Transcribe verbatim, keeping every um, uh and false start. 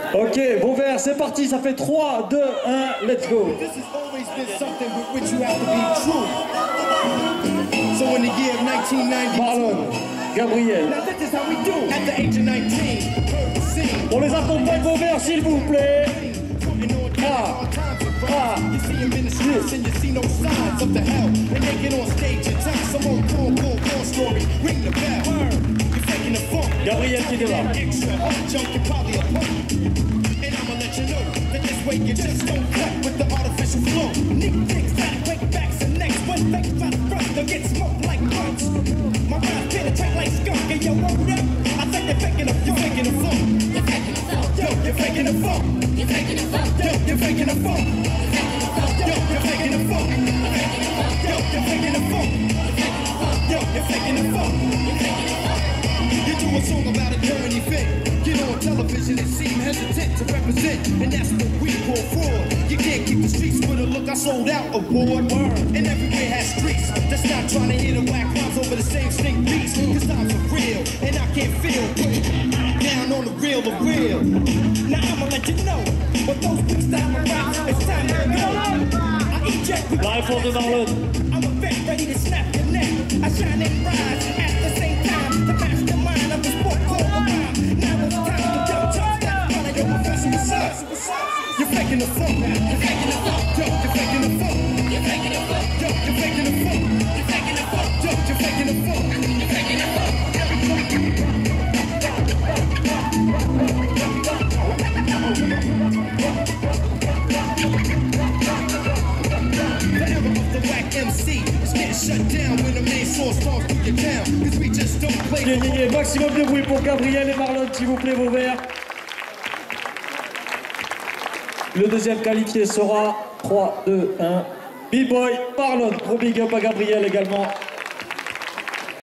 Ok, vos verres, c'est parti, ça fait trois, deux, un, let's go. This has always been something with which you have to be true. So in the year of nineteen ninety-two, Marlon, Gabriel. now this is how we do. At the age of nineteen, heard the scene. On les accompagne vos verres, s'il vous plaît. Putting on Ah. all times of Ah. rise. You see him in the streets and you see no signs of the hell. When they get on stage and tell some old cool, cool, cool story, ring the bell. You're faking the funk. Gabriel qui démarre. Extra hot junk, you're probably a punk. And I'ma let you know that this way you just don't cut with the artificial flow. Nick dicks, fat wake backs and necks. When fake fat front, they'll get smoked like punch. My rhymes penetrate like skunk. And yo, word up, I think you're faking the you're faking the funk. You're faking the funk. Yo, you're faking the funk. You're faking the funk. Yo, you're faking the funk. Yo, you're faking the funk. Yo, you're faking the funk. Yo, you're faking the funk. You do a song about a current event. Get on television and seem hesitant to represent, and that's what we call fraud. You can't keep the streets with a look I sold out award. And everywhere has streets that's not trying to hear the whack rhymes over the same stink beats. Cause times are real, and I can't feel good. Down on the real, the real. Now I'ma let you know what those big style raps, it's time to go. I eject with La réponse de Marlon. I'm a vet ready to snap your neck. I shine and rise at the same time. The mastermind of the sport called the rhyme. Now it's time to jump, jump, step out of your professional self. You're faking the funk. You're faking the funk. Yo, you're faking the funk. You're faking the funk. Yo, you're faking the funk. You're faking the funk. Yo, you're faking the funk. You're faking the funk. The era of the whack M C is getting shut down when the main source talks through your town. Cause we just don't play Yeah, yeah, yeah. Maximum de bruit pour Gabriel et Marlon, s'il vous plaît, vos verres. Le deuxième qualifié sera trois, deux, un. B-Boy, Marlon. Gros big up à Gabriel également.